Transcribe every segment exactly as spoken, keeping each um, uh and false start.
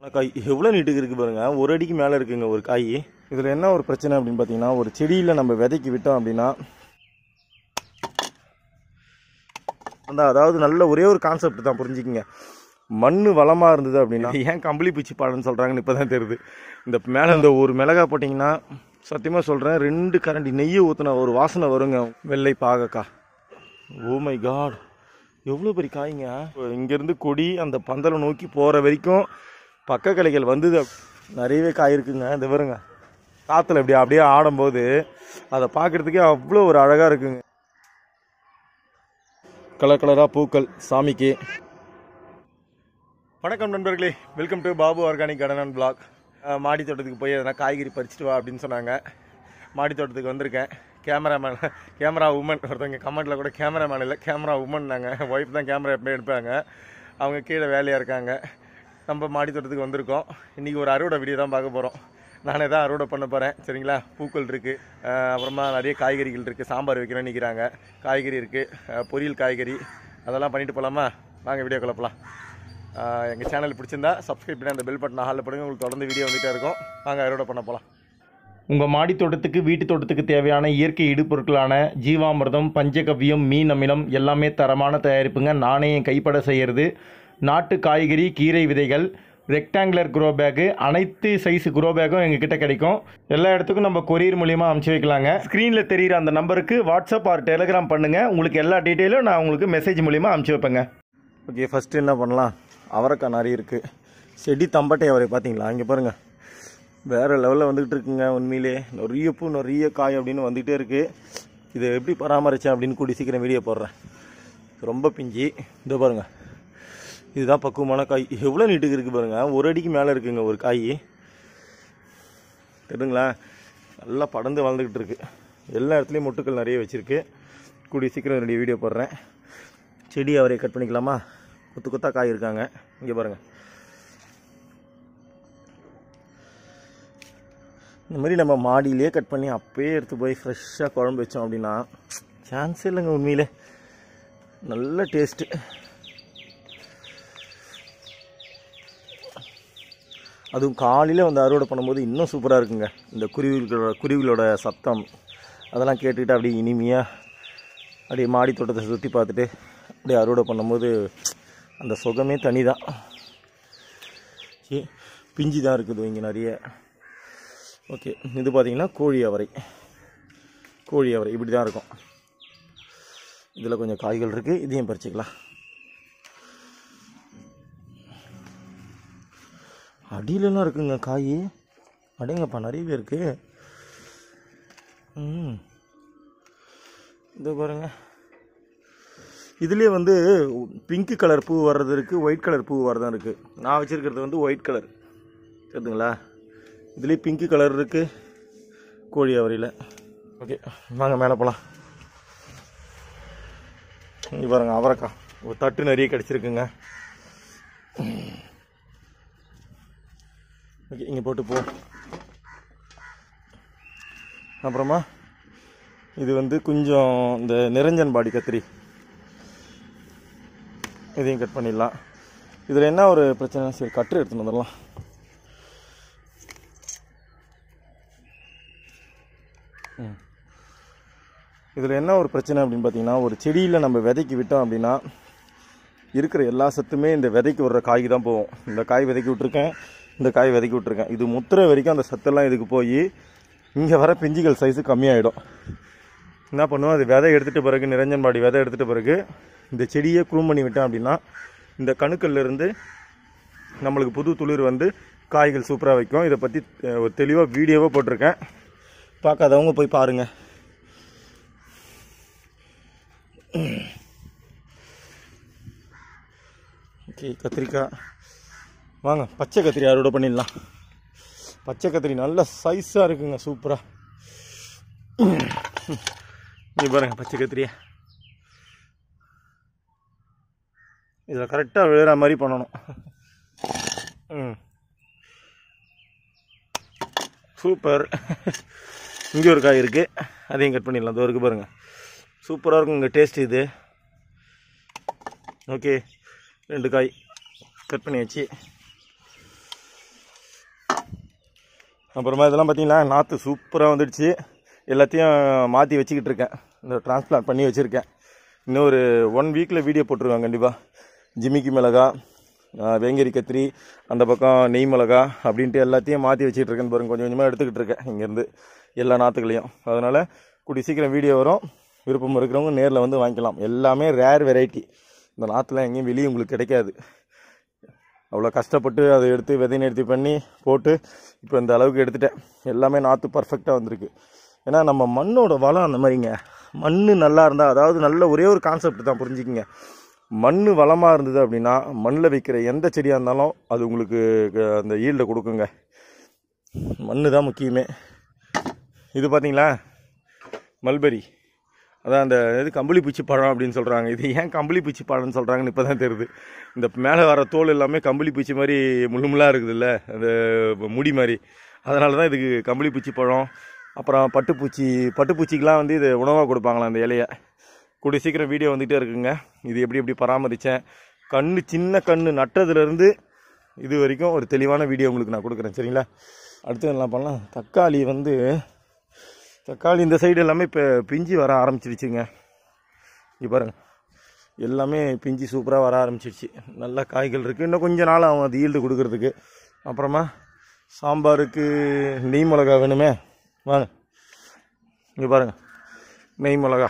காய் எவ்வளோ நீட்டுக்கு இருக்குது பாருங்கள், ஒரு அடிக்கு மேலே இருக்குங்க ஒரு காய். இதில் என்ன ஒரு பிரச்சனை அப்படின்னு பார்த்தீங்கன்னா, ஒரு செடியில் நம்ம விதைக்கி விட்டோம் அப்படின்னா அந்த அதாவது நல்ல ஒரே ஒரு கான்செப்ட் தான், புரிஞ்சுக்கிங்க. மண் வளமாக இருந்தது அப்படின்னா ஏன் கம்பளி பூச்சி பாடன்னு சொல்கிறாங்கன்னு இப்போ தான் தெரியுது. இந்த மேலே இந்த ஒரு மிளகா போட்டிங்கன்னா சத்தியமாக சொல்கிறேன், ரெண்டு கரண்டி நெய்யை ஊற்றின ஒரு வாசனை வருங்க. வெள்ளை பாகக்கா, ஓ மை காட், எவ்வளோ பெரிய காய்ங்க. இங்கேருந்து கொடி அந்த பந்தலை நோக்கி போகிற வரைக்கும் பக்க கிளைகள் வந்தது, நிறையவே காய் இருக்குங்க. இந்த வருங்க காற்றுல இப்படி அப்படியே ஆடும்போது அதை பார்க்குறதுக்கே அவ்வளோ ஒரு அழகாக இருக்குங்க. கலர் கலராக பூக்கள் சாமிக்கு. வணக்கம் நண்பர்களே, welcome to Babu organic garden and blog. மாடி தோட்டத்துக்கு போய் எதனா காய்கறி பறிச்சுட்டு வா அப்படின்னு சொன்னாங்க. மாடி தோட்டத்துக்கு வந்திருக்கேன். கேமராமேன் கேமரா உமன் ஒருத்தவங்க கமெண்ட்டில் கூட கேமராமேன் இல்லை கேமரா உமன் நாங்க, ஒய்ஃப் தான் கேமரா எப்படியே எடுப்பாங்க. அவங்க கீழே வேலையாக இருக்காங்க. நம்ம மாடி தோட்டத்துக்கு வந்திருக்கோம். இன்றைக்கி ஒரு அறுவடை வீடியோ தான் பார்க்க போகிறோம். நானே தான் அறுவடை பண்ண போகிறேன், சரிங்களா. பூக்கள் இருக்குது, அப்புறமா நிறைய காய்கறிகள் இருக்குது. சாம்பார் வைக்கிறேன்னு நிற்கிறாங்க. காய்கறி இருக்குது, பொரியல் காய்கறி, அதெல்லாம் பண்ணிட்டு போகலாமா? வாங்க வீடியோ கிளப்பலாம். எங்கள் சேனல் பிடிச்சிருந்தா சப்ஸ்கிரைப் பண்ணி அந்த பெல் பட்டன் ஹாலில் போடுங்க, உங்களுக்கு தொடர்ந்து வீடியோ வந்துகிட்டே இருக்கும். வாங்க அறுவடை பண்ண போகலாம். உங்கள் மாடி தோட்டத்துக்கு வீட்டு தோட்டத்துக்கு தேவையான இயற்கை இடுபொருட்களான ஜீவாமிர்தம், பஞ்சகவ்யம், மீன் அமிலம் எல்லாமே தரமான தயாரிப்புங்க. நானே என் கைப்பட செய்கிறது. நாட்டு காய்கறி, கீரை விதைகள், ரெக்டாங்குலர் குரோ பேக்கு, அனைத்து சைஸ் குரோ பேக்கும் எங்ககிட்ட கிடைக்கும். எல்லா இடத்துக்கும் நம்ம கொரியர் மூலியமாக அனுப்பிச்சி வைக்கலாங்க. ஸ்க்ரீனில் தெரிகிற அந்த நம்பருக்கு வாட்ஸ்அப் ஆர் டெலிகிராம் பண்ணுங்கள். உங்களுக்கு எல்லா டீட்டெயிலும் நான் உங்களுக்கு மெசேஜ் மூலிமா அனுப்பிச்சி வைப்பேங்க. ஓகே, ஃபஸ்ட்டு என்ன பண்ணலாம், அவரைக்காய் நிறைய இருக்குது. செடி தம்பட்டை அவரை பார்த்தீங்களா, இங்கே பாருங்கள், வேறு லெவலில் வந்துக்கிட்டு இருக்குங்க. உண்மையிலே நிறைய பூ நிறைய காய் அப்படின்னு வந்துகிட்டே இருக்குது. இதை எப்படி பராமரித்தேன் அப்படின்னு கூடி சீக்கிரம் வீடியோ போடுறேன். ரொம்ப பிஞ்சி, இதோ பாருங்கள், இதுதான் பக்குவமான காய். எவ்வளோ நீட்டுக்கு இருக்குது பாருங்கள், ஒரு அடிக்கு மேலே இருக்குங்க ஒரு காய். தெரியுங்களா, நல்லா படர்ந்து வளர்ந்துக்கிட்டு இருக்குது. எல்லா இடத்துலையும் மொட்டுக்கள் நிறைய வச்சுருக்கு. கூடிய சீக்கிரம் ரெண்டு வீடியோ போடுறேன். செடி அவரை கட் பண்ணிக்கலாமா? கொத்து கொத்தாக காய் இருக்காங்க, இங்கே பாருங்கள். இந்த மாதிரி நம்ம மாடியிலே கட் பண்ணி அப்பயே எடுத்து போய் ஃப்ரெஷ்ஷாக குழம்பு வச்சோம் அப்படின்னா சான்ஸே இல்லைங்க. உண்மையிலே நல்ல டேஸ்ட்டு. அதுவும் காலையில் வந்து அறுவடை பண்ணும்போது இன்னும் சூப்பராக இருக்குங்க. இந்த குருவிகளோட குருவிகளோட சத்தம் அதெல்லாம் கேட்டுக்கிட்டு அப்படியே இனிமையாக அப்படியே மாடி தோட்டத்தை சுற்றி பார்த்துட்டு அப்படியே அறுவடை பண்ணும்போது அந்த சுகமே தனி தான். பிஞ்சு தான் இருக்குது இங்கே நிறைய. ஓகே, இது பார்த்திங்கன்னா கோழி அவரை. கோழி அவரை இப்படி தான் இருக்கும். இதில் கொஞ்சம் காய்கள் இருக்குது, இதையும் பறிச்சிக்கலாம். அடியிலலாம் இருக்குங்க காய், அடேங்கப்பா நிறையவே இருக்குது. ம் இதோ பாருங்க, இதுலேயே வந்து பிங்க் கலர் பூ வர்றது இருக்குது, ஒயிட் கலர் பூ வர்றதான் இருக்குது. நான் வச்சுருக்கிறது வந்து ஒயிட் கலர், தெரியுதுங்களா. இதுலேயே பிங்க் கலர் இருக்குது கோழி அவரையில். ஓகே, வாங்க மேலே போகலாம். இங்கே பாருங்கள், அவரைக்காய் ஒரு தட்டு நிறைய கிடச்சிருக்குங்க. ஓகே, இங்கே போட்டு போ. அப்புறமா இது வந்து கொஞ்சம் இந்த நிரஞ்சன் பாடி கத்திரி, இதையும் கட் பண்ணிடலாம். இதில் என்ன ஒரு பிரச்சனை, சரி கட்டு எடுத்துன்னு வந்துடலாம். ம் இதில் என்ன ஒரு பிரச்சனை அப்படின்னு பார்த்தீங்கன்னா, ஒரு செடியில் நம்ம விதைக்கி விட்டோம் அப்படின்னா இருக்கிற எல்லா சத்துமே இந்த விதைக்கு விடுற காய்க்கு தான் போகும். இந்த காய் விதைக்கி விட்டுருக்கேன், இந்த காய் விதைக்கி விட்டுருக்கேன். இது முத்துற வரைக்கும் அந்த சத்தெல்லாம் இதுக்கு போய் இங்கே வர பிஞ்சுகள் சைஸு கம்மியாகிடும். என்ன பண்ணுவோம், அது விதை எடுத்துகிட்ட பிறகு, நிரஞ்சன் பாடி விதை எடுத்துகிட்ட பிறகு இந்த செடியை க்ரூம் பண்ணி விட்டேன் அப்படின்னா இந்த கணுக்கள்லேருந்து நம்மளுக்கு புது துளிர் வந்து காய்கள் சூப்பராக வைக்கும். இதை பற்றி ஒரு தெளிவாக வீடியோவாக போட்டிருக்கேன், பார்க்காதவங்க போய் பாருங்கள். ஓகே, கத்திரிக்காய் வாங்க, பச்சை கத்திரி அறுவடை பண்ணிடலாம். பச்சை கத்திரி நல்ல சைஸாக இருக்குங்க, சூப்பராக. இங்கே பாருங்கள் பச்சை கத்திரியை, இதில் கரெக்டாக விழுற மாதிரி பண்ணணும். ம் சூப்பர். இங்கே ஒரு காய் இருக்குது, அதையும் கட் பண்ணிடலாம். அது இருக்குது பாருங்கள், சூப்பராக இருக்கும் இங்கே டேஸ்ட் இது. ஓகே, ரெண்டு காய் கட் பண்ணியாச்சு. அப்புறமா இதெல்லாம் பார்த்தீங்களா நாற்று சூப்பராக வந்துடுச்சு. எல்லாத்தையும் மாற்றி வச்சுக்கிட்டு இருக்கேன். இந்த டிரான்ஸ்பிளான்ட் பண்ணி வச்சுருக்கேன். இன்னும் ஒரு ஒன் வீக்கில் வீடியோ போட்டுருவேன் கண்டிப்பாக. ஜிமிக்கி மிளகா, வேங்கேரி கத்திரி, அந்த பக்கம் நெய் மிளகா அப்படின்ட்டு எல்லாத்தையும் மாற்றி வச்சுக்கிட்டு இருக்கேன்னு பாருங்க. கொஞ்சம் கொஞ்சமாக எடுத்துக்கிட்டு இருக்கேன் இங்கேருந்து எல்லா நாற்றுகளையும். அதனால் கூடி சீக்கிரம் வீடியோ வரும். விருப்பம் இருக்கிறவங்க நேரில் வந்து வாங்கிக்கலாம். எல்லாமே ரேர் வெரைட்டி. இந்த நாற்றுலாம் எங்கேயும் வெளியே உங்களுக்கு கிடைக்காது. அவ்வளோ கஷ்டப்பட்டு அதை எடுத்து விதை நிறுத்தி பண்ணி போட்டு இப்போ இந்த அளவுக்கு எடுத்துட்டேன். எல்லாமே நாற்று பர்ஃபெக்டாக வந்திருக்கு. ஏன்னா நம்ம மண்ணோட வளம் அந்த மாதிரிங்க. மண் நல்லா இருந்தால், அதாவது நல்ல ஒரே ஒரு கான்செப்ட் தான் புரிஞ்சுக்கிங்க. மண் வளமாக இருந்தது அப்படின்னா மண்ணில் வைக்கிற எந்த செடியாக இருந்தாலும் அது உங்களுக்கு அந்த ஈல்டை கொடுக்குங்க. மண் தான் முக்கியமே. இது பார்த்தீங்களா மல்பெரி, அதான் அந்த இது கம்பளி பூச்சி பழம் அப்படின்னு சொல்கிறாங்க. இது ஏன் கம்பளி பூச்சி பழம்னு சொல்கிறாங்கன்னு இப்போ தான் தெரியுது. இந்த மேலே வர தோல் எல்லாமே கம்பளி பூச்சி மாதிரி முள்ளு முள்ளாக இருக்குது இல்லை, அந்த முடி மாதிரி. அதனால தான் இதுக்கு கம்பளி பூச்சி பழம். அப்புறம் பட்டுப்பூச்சி, பட்டுப்பூச்சிக்கெலாம் வந்து இது உணவாக கொடுப்பாங்களாம் அந்த இலையை. கூடிய சீக்கிரம் வீடியோ வந்துகிட்டே இருக்குங்க. இது எப்படி எப்படி பராமரித்தேன், கண் சின்ன கண் நட்டதுலேருந்து இது வரைக்கும் ஒரு தெளிவான வீடியோ உங்களுக்கு நான் கொடுக்குறேன். சரிங்களா? அடுத்து என்ன பண்ணலாம், தக்காளி வந்து தக்காளி இந்த சைடு எல்லாமே இப்போ பிஞ்சு வர ஆரம்பிச்சிருச்சுங்க. இங்கே பாருங்கள், எல்லாமே பிஞ்சு சூப்பராக வர ஆரம்பிச்சிருச்சு. நல்லா காய்கள் இருக்குது. இன்னும் கொஞ்சம் நாள் ஆகும் அது ஈல்டு கொடுக்கறதுக்கு. அப்புறமா சாம்பாருக்கு நெய் மிளகா வேணுமே, வாங்க இங்கே பாருங்கள் நெய் மிளகா.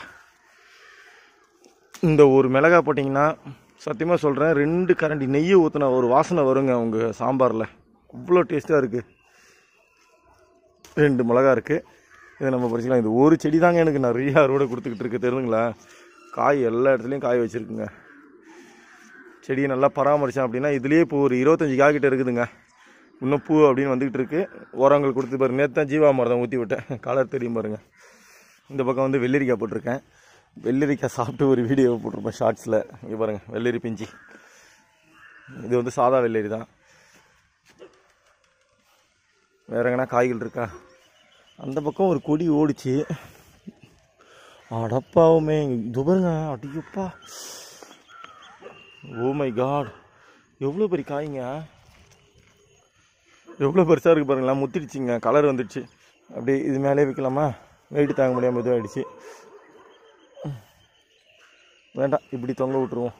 இந்த ஒரு மிளகா போட்டிங்கன்னா சத்தியமாக சொல்கிறேன், ரெண்டு கரண்டி நெய்யை ஊற்றின ஒரு வாசனை வருங்க உங்கள் சாம்பாரில். அவ்வளோ டேஸ்ட்டாக இருக்குது. ரெண்டு மிளகா இருக்குது. இதை நம்ம பறிச்சிக்கலாம். இது ஒரு செடி தாங்க எனக்கு நிறைய அறுவடை கொடுத்துக்கிட்டு இருக்கு தெரியுங்களா. காய் எல்லா இடத்துலையும் காய் வச்சுருக்குங்க. செடியை நல்லா பராமரித்தேன் அப்படின்னா இதுலேயே இப்போ ஒரு இருபத்தஞ்சி காய் கிட்ட இருக்குதுங்க. இன்னும் பூ அப்படின்னு வந்துக்கிட்டு இருக்குது. உரங்கள் கொடுத்து பாருங்க. நேற்று தான் ஜீவாமிர்தம் ஊற்றி விட்டேன். கலர் தெரியும் பாருங்கள். இந்த பக்கம் வந்து வெள்ளரிக்காய் போட்டிருக்கேன். வெள்ளரிக்காய் சாப்பிட்டு ஒரு வீடியோ போட்டிருப்பேன் ஷார்ட்ஸில். இங்கே பாருங்கள் வெள்ளரி பிஞ்சி. இது வந்து சாதா வெள்ளரி தான். வேறு எங்கன்னா காய்கள் இருக்கா? அந்த பக்கம் ஒரு கொடி ஓடிச்சு. அடப்பாவுமே இது பாருங்க. அடியப்பா, ஓ மை காட், எவ்வளோ பெரிய காய்ங்க, எவ்வளோ பெருசாக இருக்குது பாருங்களா. முத்திடுச்சிங்க, கலர் வந்துடுச்சு. அப்படியே இது மேலே வைக்கலாமா? வெயிட்டு தாங்க முடியாமல் இதுவும் ஆகிடுச்சு. வேண்டாம், இப்படி தொங்க விட்டுருவோம்.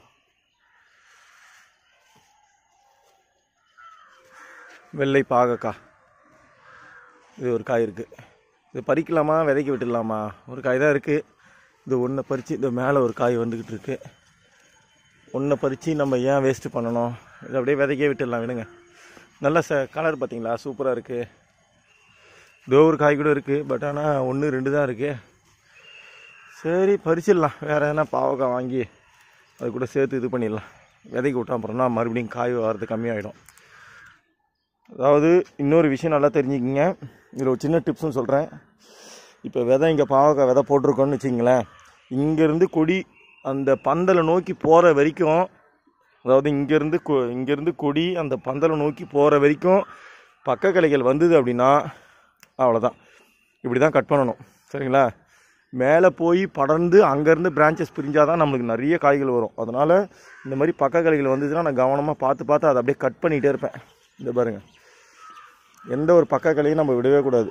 வெள்ளை பாகக்காய், இது ஒரு காய் இருக்குது. இது பறிக்கலாமா விதைக்க விட்டுடலாமா? ஒரு காய் தான் இருக்குது. இது ஒன்றை பறித்து இந்த மேலே ஒரு காய் வந்துக்கிட்டு இருக்குது. ஒன்றை பறித்து நம்ம ஏன் வேஸ்ட்டு பண்ணணும்? இது அப்படியே விதைக்க விட்டுடலாம், விடுங்க. நல்ல ச கலர் பார்த்தீங்களா, சூப்பராக இருக்குது. இதோ ஒரு காய் கூட இருக்குது. பட் ஆனால் ஒன்று ரெண்டு தான் இருக்குது. சரி பறிச்சிடலாம். வேறு எதனா பாவக்காய் வாங்கி அது கூட சேர்த்து இது பண்ணிடலாம். விதைக்க விட்டோம் அப்புறம்னா மறுபடியும் காய் வரது கம்மியாகிடும். அதாவது இன்னொரு விஷயம் நல்லா தெரிஞ்சுக்கிங்க. இதில் ஒரு சின்ன டிப்ஸும் சொல்கிறேன். இப்போ விதை இங்கே பாவக்காய் விதை போட்டிருக்கோன்னு வச்சிங்களேன், இங்கேருந்து கொடி அந்த பந்தலை நோக்கி போகிற வரைக்கும், அதாவது இங்கேருந்து கொ இங்கேருந்து கொடி அந்த பந்தலை நோக்கி போகிற வரைக்கும் பக்க கிளைகள் வந்தது அப்படின்னா அவ்வளோதான். இப்படி தான் கட் பண்ணணும். சரிங்களா? மேலே போய் படர்ந்து அங்கேருந்து பிரான்ச்சஸ் பிரிஞ்சால் தான் நம்மளுக்கு நிறைய காய்கள் வரும். அதனால் இந்த மாதிரி பக்க கிளைகள் வந்ததுன்னா நான் கவனமாக பார்த்து பார்த்து அதை அப்படியே கட் பண்ணிகிட்டே இருப்பேன். இந்த பாருங்கள், எந்த ஒரு பக்க கிளையும் நம்ம விடவே கூடாது.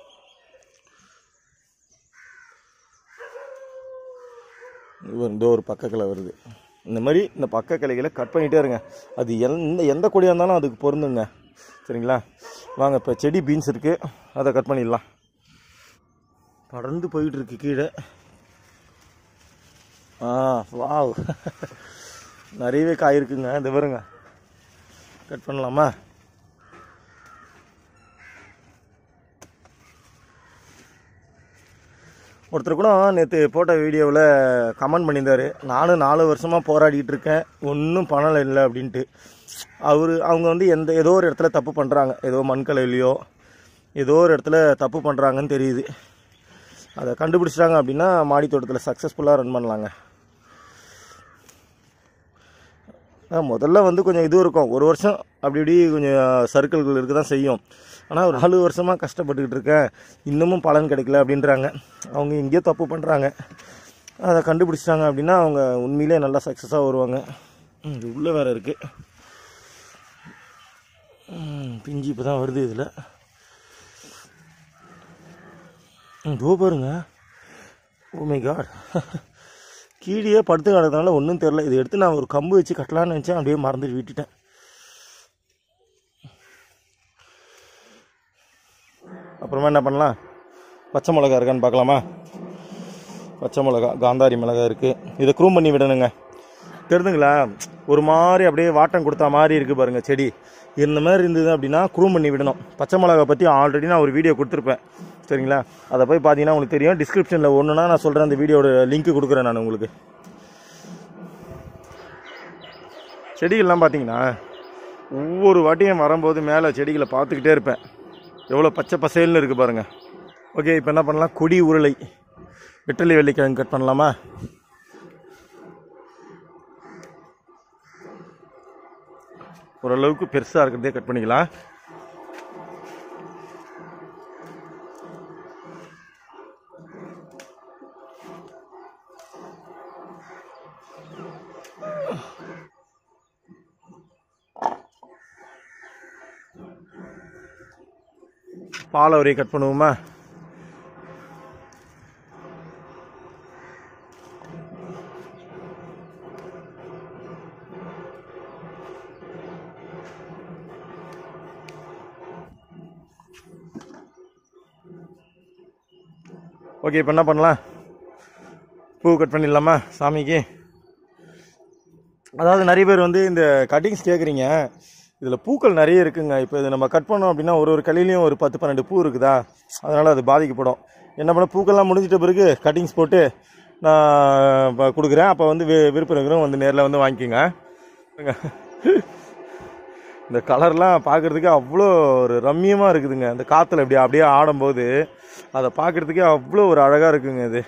இந்த ஒரு பக்க கிளை வருது. இந்த மாதிரி இந்த பக்க கிளைகளை கட் பண்ணிகிட்டே இருங்க. அது எந்த எந்த கொடியாக இருந்தாலும் அதுக்கு பொருந்துங்க. சரிங்களா? வாங்க இப்போ செடி பீன்ஸ் இருக்குது, அதை கட் பண்ணிடலாம். படர்ந்து போயிட்டுருக்கு கீழே. ஆ வாவ், நிறையவே காய் இருக்குங்க. இந்த பாருங்க, கட் பண்ணலாமா? ஒருத்தர் கூட நேற்று போட்ட வீடியோவில் கமெண்ட் பண்ணியிருந்தார், நானும் நாலு வருஷமாக போராடிட்டு இருக்கேன், ஒன்றும் பண்ணலை இல்லை அப்படின்ட்டு. அவர் அவங்க வந்து எந்த ஏதோ ஒரு இடத்துல தப்பு பண்ணுறாங்க, ஏதோ மண்கலையிலையோ ஏதோ ஒரு இடத்துல தப்பு பண்ணுறாங்கன்னு தெரியுது. அதை கண்டுபிடிச்சிட்டாங்க அப்படின்னா மாடி தோட்டத்தில் சக்ஸஸ்ஃபுல்லாக ரன் பண்ணலாங்க. முதல்ல வந்து கொஞ்சம் இது இருக்கும், ஒரு வருஷம் அப்படி இப்படி கொஞ்சம் சர்க்கிள்கள் இருக்க தான் செய்யும். ஆனால் ஒரு நாலு வருஷமாக கஷ்டப்பட்டுக்கிட்டு இருக்கேன், இன்னமும் பலன் கிடைக்கல அப்படின்றாங்க. அவங்க எங்கேயோ தப்பு பண்ணுறாங்க, அதை கண்டுபிடிச்சிட்டாங்க அப்படின்னா அவங்க உண்மையிலே நல்லா சக்ஸஸாக வருவாங்க. இது உள்ளே வேறு இருக்குது, பிஞ்சு இப்போ தான் வருது. இதில் இதோ பாருங்க. ஓ மை காட், கீழே படுத்து கிடக்கிறதுனால ஒன்றும் தெரில. இதை எடுத்து நான் ஒரு கம்பு வச்சு கட்டலான்னு நினச்சேன், அப்படியே மறந்துட்டு விட்டுட்டேன். அப்புறமா என்ன பண்ணலாம், பச்சை மிளகா இருக்கான்னு பார்க்கலாமா? பச்சை மிளகா, காந்தாரி மிளகா இருக்குது. இதை க்ரூம் பண்ணி விடணுங்க. தெரிதுங்களா, ஒரு மாதிரி அப்படியே வாட்டம் கொடுத்தா மாதிரி இருக்குது பாருங்கள் செடி. இந்த மாதிரி இருந்தது அப்படின்னா க்ரூம் பண்ணி விடணும். பச்சை மிளகா பற்றி ஆல்ரெடி நான் ஒரு வீடியோ கொடுத்துருப்பேன், சரிங்களா? அதை போய் பார்த்தீங்கன்னா உங்களுக்கு தெரியும். டிஸ்கிரிப்ஷனில் ஒன்றுனா நான் சொல்கிறேன், அந்த வீடியோட லிங்க் கொடுக்குறேன் நான் உங்களுக்கு. செடிகள்லாம் பார்த்தீங்கன்னா ஒவ்வொரு வாட்டியும் வரும்போது மேலே செடிகளை பார்த்துக்கிட்டே இருப்பேன். எவ்வளோ பச்சை பசேல்னு இருக்குது பாருங்கள். ஓகே, இப்போ என்ன பண்ணலாம், கொடி உருளை வெற்றிலை வெள்ளிக்கிழங்கு கட் பண்ணலாமா? ஓரளவுக்கு பெருசாக இருக்கிறதே கட் பண்ணிக்கலாம். பாலவரையை கட் பண்ணுவோமா? ஓகே, இப்போ என்ன பண்ணலாம், பூ கட் பண்ணிடலாமா சாமிக்கு? அதாவது நிறைய பேர் வந்து இந்த கட்டிங்ஸ் கேட்குறீங்க, இதில் பூக்கள் நிறைய இருக்குங்க. இப்போ இது நம்ம கட் பண்ணோம் அப்படின்னா ஒரு ஒரு கலையிலையும் ஒரு பத்து பன்னெண்டு பூ இருக்குதா, அதனால் அது பாதிக்கப்படும். என்ன பண்ண, பூக்கள்லாம் முடிஞ்சிட்ட பிறகு கட்டிங்ஸ் போட்டு நான் கொடுக்குறேன். அப்போ வந்து வி விருப்பம் வந்து நேரில் வந்து வாங்கிக்கோங்க. இந்த கலர்லாம் பார்க்குறதுக்கு அவ்வளோ ஒரு ரம்மியமாக இருக்குதுங்க. இந்த காற்றுல இப்படி அப்படியே ஆடும்போது அதை பார்க்குறதுக்கே அவ்வளோ ஒரு அழகாக இருக்குங்க. இது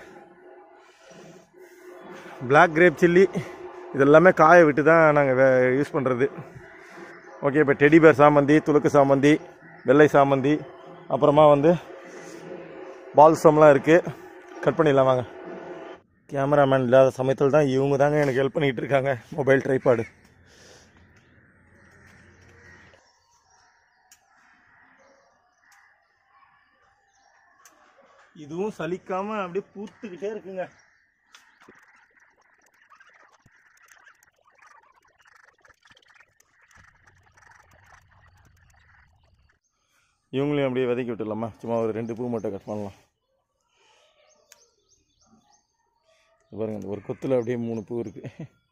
பிளாக் கிரேப் சில்லி, இதெல்லாமே காய விட்டு தான் நாங்கள் யூஸ் பண்ணுறது. ஓகே, இப்போ டெடிபேர் சாமந்தி, துளுக்கு சாமந்தி, வெள்ளை சாமந்தி, அப்புறமா வந்து பால்சம்லாம் இருக்குது. கட் பண்ணிடலாம் வாங்க. கேமராமேன் இல்லாத சமயத்தில் தான் இவங்க தாங்க எனக்கு ஹெல்ப் பண்ணிகிட்டு இருக்காங்க. Mobile tripod. இதுவும் சலிக்காம அப்படியே பூத்துக்கிட்டே இருக்குங்க. இவங்களையும் அப்படியே விதைக்கி விட்டுடலாமா? சும்மா ஒரு ரெண்டு பூ மட்டும் கட் பண்ணலாம். பாருங்க, அந்த ஒரு கொத்தில் அப்படியே மூணு பூ இருக்கு.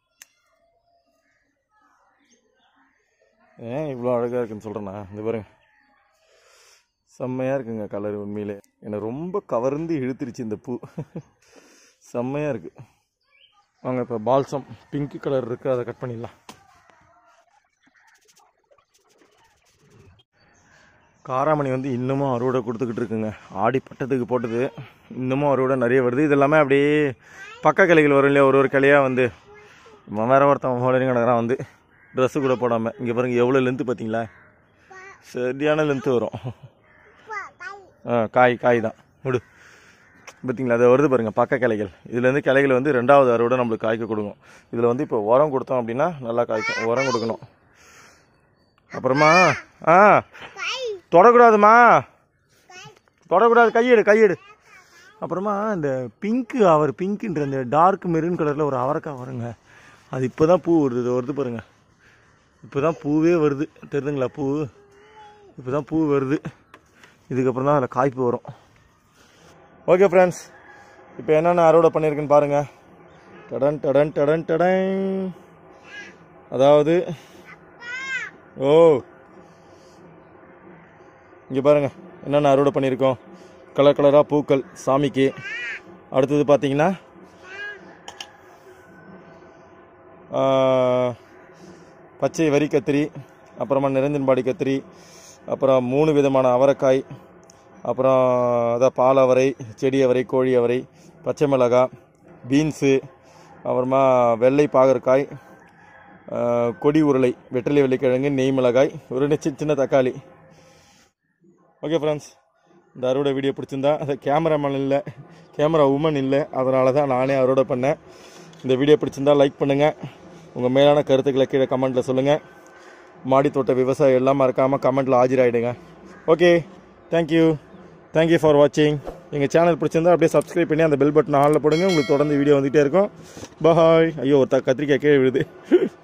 ஏன் இவ்வளோ அழகாக இருக்குன்னு சொல்கிறேன்னா, இந்த பாருங்க, செம்மையாக இருக்குங்க கலர். உண்மையிலே என்னை ரொம்ப கவர்ந்து இழுத்துருச்சு இந்த பூ. செம்மையாக இருக்குது. வாங்க, இப்போ பால்சம் பிங்க் கலர் இருக்குது, அதை கட் பண்ணிடலாம். காராமணி வந்து இன்னமும் அறுவடை கொடுத்துக்கிட்டு இருக்குங்க. ஆடி பட்டத்துக்கு போட்டது இன்னமும் அறுவடை நிறைய வருது. இது எல்லாமே அப்படியே பக்க கிளைகள் வரும் இல்லையா, ஒரு ஒரு கிளையாக வந்து வேற ஒருத்தன் ஹோலரிங் கிடக்கிறான் வந்து ட்ரெஸ்ஸு கூட போடாமல். இங்கே பாருங்கள் எவ்வளோ லென்த்து பார்த்தீங்களா, சரியான லென்த்து வரும். ஆ காய் காய் தான் விடு பார்த்தீங்களா, அதை வருது பாருங்கள் பக்க கிளைகள். இதுலேருந்து கிளைகள் வந்து ரெண்டாவது அறுவடை நம்மளுக்கு காய்க்க கொடுக்கும். இதில் வந்து இப்போ உரம் கொடுத்தோம் அப்படின்னா நல்லா காய்க்கும். உரம் கொடுக்கணும். அப்புறமா ஆ தொடக்கூடாதுமா, தொடக்கூடாது, கையெடு கையெடு. அப்புறமா இந்த பிங்க்கு, அவர் பிங்க்குன்ற இந்த டார்க் மெரூன் கலரில் ஒரு அவரைக்காய் வருங்க. அது இப்போ தான் பூ வருது. இது வருது பாருங்கள், இப்போ தான் பூவே வருது. தெரியுதுங்களா, பூ இப்போ தான் பூ வருது. இதுக்கப்புறம் தான் அதில் காய்ப்பு வரும். ஓகே ஃப்ரெண்ட்ஸ், இப்போ என்னென்ன அறுவடை பண்ணியிருக்குன்னு பாருங்கள். டடன் டடன் டடன் டடன். அதாவது ஓ இங்கே பாருங்கள் என்னென்ன அறுவடை பண்ணியிருக்கோம். கலர் கலராக பூக்கள் சாமிக்கு. அடுத்தது பார்த்தீங்கன்னா பச்சை வரி கத்திரி, அப்புறமா நிரஞ்சன்பாடி கத்திரி, அப்புறம் மூணு விதமான அவரைக்காய், அப்புறம் அதான் பால் அவரை, செடி அவரை, கோழி அவரை, பச்சை மிளகாய், பீன்ஸு, அப்புறமா வெள்ளை பாகற்காய், கொடி உருளை, வெற்றிலை வெள்ளிக்கிழங்கு, நெய் மிளகாய், ஒரு சின்ன சின்ன தக்காளி. ஓகே ஃப்ரெண்ட்ஸ், இந்த அறுவடை வீடியோ பிடிச்சிருந்தா, அது கேமராமேன் இல்லை, கேமரா உமன் இல்லை, அதனால தான் நானே அறுவடை பண்ணேன். இந்த வீடியோ பிடிச்சிருந்தா லைக் பண்ணுங்கள். உங்கள் மேலான கருத்துக்களை கீழே கமெண்ட்டில் சொல்லுங்கள். மாடித்தோட்ட விவசாயம் எல்லாம் மறக்காமல் கமெண்ட்டில் ஆஜராகிடுங்க. ஓகே, தேங்க்யூ தேங்க்யூ ஃபார் வாட்சிங். எங்கள் சேனல் பிடிச்சிருந்தா அப்படியே சப்ஸ்கிரைப் பண்ணி அந்த பெல் பட்டன் ஆளில் போடுங்க. உங்களுக்கு தொடர்ந்து வீடியோ வந்துகிட்டே இருக்கும். பாய். ஐயோ ஒரு கத்திரிக்காய் கீழே விழுது.